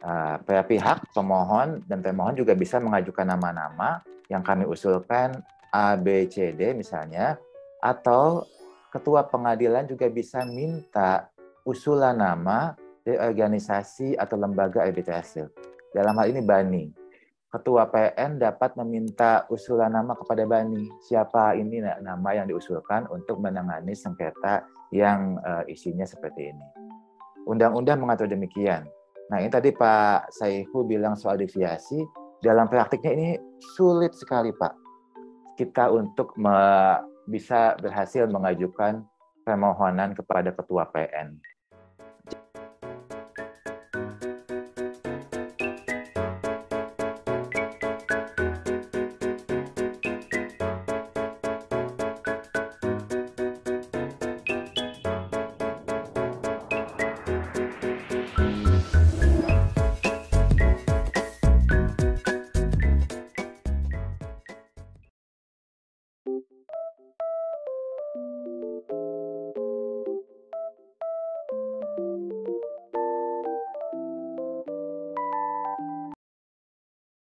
pihak pemohon dan pemohon juga bisa mengajukan nama-nama yang kami usulkan A, B, C, D misalnya, atau ketua pengadilan juga bisa minta usulan nama dari organisasi atau lembaga arbitri hasil. Dalam hal ini BANI. Ketua PN dapat meminta usulan nama kepada BANI. Siapa ini nama yang diusulkan untuk menangani sengketa yang isinya seperti ini. Undang-undang mengatur demikian. Nah, ini tadi Pak Saihu bilang soal deviasi. Dalam praktiknya ini sulit sekali, Pak. Kita untuk bisa berhasil mengajukan permohonan kepada ketua PN.